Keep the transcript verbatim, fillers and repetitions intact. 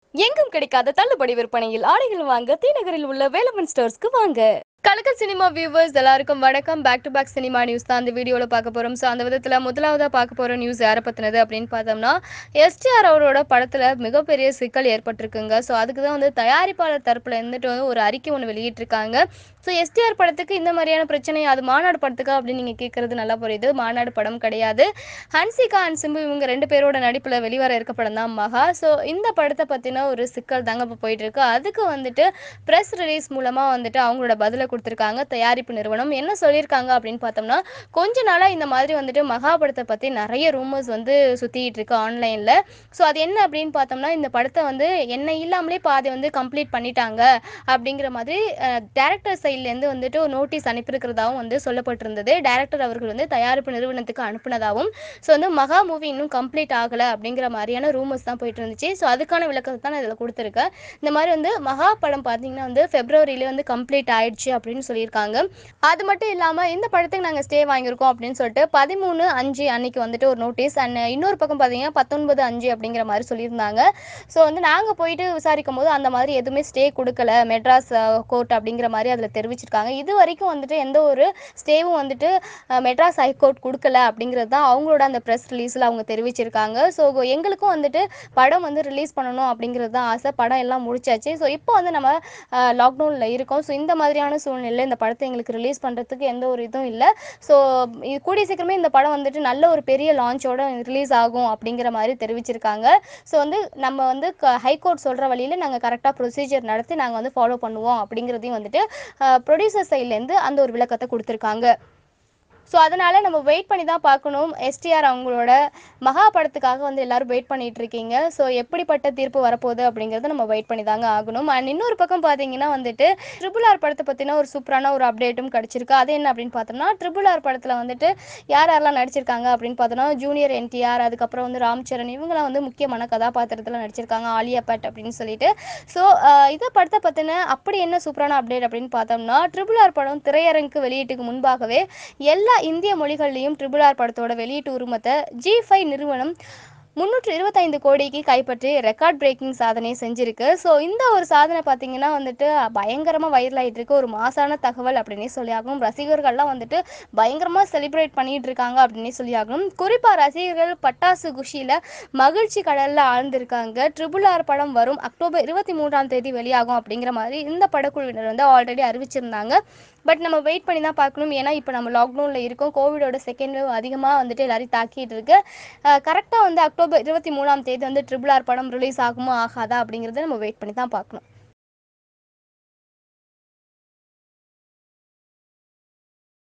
எங்கும் கிடைக்காத தள்ளுபடி விற்பனையில் ஆடைகள் வாங்க TNagaril உள்ள வேலவன் ஸ்டோர்ஸ்க்கு வாங்க. கலக்கல் சினிமா வியூவர்ஸ் எல்லாருக்கும் வணக்கம். Back to back cinema news தான் அந்த வீடியோல பார்க்க போறோம். ஸோ அந்த விதத்துல முதலாவதா பார்க்க போற நியூஸ் யாரை பத்தினது அப்படின்னு பார்த்தோம்னா, S T R அவரோட படத்துல மிகப்பெரிய சிக்கல் ஏற்பட்டிருக்குங்க. ஸோ அதுக்கு தான் வந்து தயாரிப்பாளர் தரப்புல இருந்துட்டு ஒரு அறிக்கை ஒன்று வெளியிட்டிருக்காங்க. ஸோ S T R படத்துக்கு இந்த மாதிரியான பிரச்சனை அது மாநாடு படத்துக்கா அப்படின்னு நீங்க கேட்கறது நல்லா புரியுது. மாநாடு படம் கிடையாது. ஹன்சிகா அண்ட் சிம்பு இவங்க ரெண்டு பேரோட நடிப்புல வெளிவர இருக்க படம் தான் மகா. ஸோ இந்த படத்தை பத்தின ஒரு சிக்கல் தாங்க இப்போ போயிட்டு இருக்கு. அதுக்கு வந்துட்டு பிரஸ் ரிலீஸ் மூலமா வந்துட்டு அவங்களோட பதில கொடுத்திருக்காங்க தயாரிப்பு நிறுவனம். என்ன சொல்லியிருக்காங்க அப்படின்னு பார்த்தோம்னா, கொஞ்ச நாளா இந்த மாதிரி வந்துட்டு மகா படத்தை பத்தி நிறைய ரூமர்ஸ் வந்து சுத்திட்டு இருக்கு ஆன்லைன்ல. ஸோ அது என்ன அப்படின்னு பார்த்தோம்னா, இந்த படத்தை வந்து என்ன இல்லாமலே பாதி வந்து கம்ப்ளீட் பண்ணிட்டாங்க அப்படிங்கிற மாதிரி டைரக்டர் சைட்லேருந்து வந்துட்டு ஒரு நோட்டீஸ் அனுப்பியிருக்கிறதாவும் வந்து சொல்லப்பட்டிருந்தது. டைரக்டர் அவர்கள் வந்து தயாரிப்பு நிறுவனத்துக்கு அனுப்பினதாகவும், ஸோ வந்து மகா மூவி இன்னும் கம்ப்ளீட் ஆகலை அப்படிங்கிற மாதிரியான ரூமர்ஸ் தான் போயிட்டு இருந்துச்சு. ஸோ அதுக்கான விளக்கத்தை தான் நான் இதில் கொடுத்துருக்கேன். இந்த மாதிரி வந்து மகா படம் பார்த்தீங்கன்னா வந்து பிப்ரவரியில வந்து கம்ப்ளீட் ஆயிடுச்சு அப்படின்னு சொல்லியிருக்காங்க. அது மட்டும் இல்லாமல் இந்த படத்துக்கு நாங்கள் ஸ்டே வாங்கியிருக்கோம் அப்படின்னு சொல்லிட்டு பதிமூணு அஞ்சு அன்னைக்கு வந்துட்டு ஒரு நோட்டீஸ் அண்ட் இன்னொரு பக்கம் பார்த்தீங்கன்னா பத்தொன்பது அஞ்சு அப்படிங்கிற மாதிரி சொல்லியிருந்தாங்க. ஸோ வந்து நாங்கள் போயிட்டு விசாரிக்கும் போது அந்த மாதிரி எதுவுமே ஸ்டே கொடுக்கல மெட்ராஸ் கோர்ட் அப்படிங்கிற மாதிரி அதில் தெரிவிச்சிருக்காங்க. இது வரைக்கும் வந்துட்டு எந்த ஒரு ஸ்டேவும் வந்துட்டு மெட்ராஸ் ஹைகோர்ட் கொடுக்கல அப்படிங்கிறது தான் அவங்களோட அந்த ப்ரெஸ் ரிலீஸில் அவங்க தெரிவிச்சிருக்காங்க. ஸோ எங்களுக்கும் வந்துட்டு படம் வந்து ரிலீஸ் பண்ணணும் அப்படிங்கிறது தான் ஆசை. படம் எல்லாம் முடிச்சாச்சு. ஸோ இப்போ வந்து நம்ம லாக்டவுனில் இருக்கோம். ஸோ இந்த மாதிரியான சூழ்நிலையில் இந்த படத்தை எங்களுக்கு ரிலீஸ் பண்ணுறதுக்கு எந்த ஒரு இதுவும் இல்லை. ஸோ இது கூடிய சீக்கிரமே இந்த படம் வந்துட்டு நல்ல ஒரு பெரிய லான்ச்சோட ரிலீஸ் ஆகும் அப்படிங்கிற மாதிரி தெரிவிச்சிருக்காங்க. ஸோ வந்து நம்ம வந்து ஹைகோர்ட் சொல்கிற வழியில் நாங்கள் கரெக்டாக ப்ரொசீஜர் நடத்தி நாங்கள் வந்து ஃபாலோ பண்ணுவோம் அப்படிங்கிறதையும் வந்துட்டு ப்ரொடியூசர் சைட்லேருந்து அந்த ஒரு விளக்கத்தை கொடுத்துருக்காங்க. ஸோ அதனால் நம்ம வெயிட் பண்ணி தான் பார்க்கணும். S T R அவங்களோட மகா படத்துக்காக வந்து எல்லோரும் வெயிட் பண்ணிகிட்டு இருக்கீங்க. ஸோ எப்படிப்பட்ட தீர்ப்பு வரப்போகுது அப்படிங்கிறத நம்ம வெயிட் பண்ணி தாங்க ஆகணும். அண்ட் இன்னொரு பக்கம் பார்த்தீங்கன்னா வந்துட்டு ட்ரிபிள் ஆர் படத்தை பற்றின ஒரு சூப்பரான ஒரு அப்டேட்டும் கிடச்சிருக்கு. அது என்ன அப்படின்னு பார்த்தோம்னா, ட்ரிபிள் ஆர் படத்தில் வந்துட்டு யார் யாரெல்லாம் நடிச்சிருக்காங்க அப்படின்னு பார்த்தோம்னா, ஜூனியர் N T R அதுக்கப்புறம் வந்து ராம் சரண் இவங்களாம் வந்து முக்கியமான கதாபாத்திரத்தில் நடிச்சிருக்காங்க. ஆலியா பட் அப்படின்னு சொல்லிட்டு. ஸோ இதை படத்தை பற்றின அப்படி என்ன சூப்பரான அப்டேட் அப்படின்னு பார்த்தோம்னா, ட்ரிபிள் ஆர் படம் திரையரங்குக்கு வெளியீட்டுக்கு முன்பாகவே எல்லா இந்திய மொழிகள்லையும் ட்ரிபிள் ஆர் படத்தோட வெளியீட்டு உரிமத்தை ஜி ஃபைவ் நிறுவனம் முன்னூற்று இருபத்தைந்து கோடிக்கு கைப்பற்றி ரெக்கார்ட் பிரேக்கிங் சாதனை செஞ்சிருக்கு. ஸோ இந்த ஒரு சாதனை பார்த்தீங்கன்னா வந்துட்டு பயங்கரமாக வைரல் ஆகிட்டு இருக்கு. ஒரு மாசான தகவல் அப்படின்னே சொல்லி ஆகணும். ரசிகர்கள்லாம் வந்துட்டு பயங்கரமாக செலிப்ரேட் பண்ணிட்டு இருக்காங்க அப்படின்னே சொல்லி ஆகணும். குறிப்பாக ரசிகர்கள் பட்டாசு குஷியில் மகிழ்ச்சி கடலில் ஆழ்ந்திருக்காங்க. ட்ரிபிள் ஆர் படம் வரும் அக்டோபர் இருபத்தி மூன்றாம் தேதி வெளியாகும் அப்படிங்கிற மாதிரி இந்த படக்குழுவினர் வந்து ஆல்ரெடி அறிவிச்சிருந்தாங்க. பட் நம்ம வெயிட் பண்ணி தான் பார்க்கணும். ஏன்னா இப்போ நம்ம லாக்டவுனில் இருக்கோம். கோவிடோட செகண்ட் வேவ் அதிகமாக வந்துட்டு எல்லாரையும் தாக்கிட்டு இருக்கு. கரெக்டாக வந்து அக்டோபர் இருபத்தி மூணாம் தேதி வந்து ட்ரிபிள் ஆர் படம் ரிலீஸ் ஆகுமா ஆகாதா அப்படிங்கிறத நம்ம வெயிட் பண்ணி தான் பார்க்கணும்.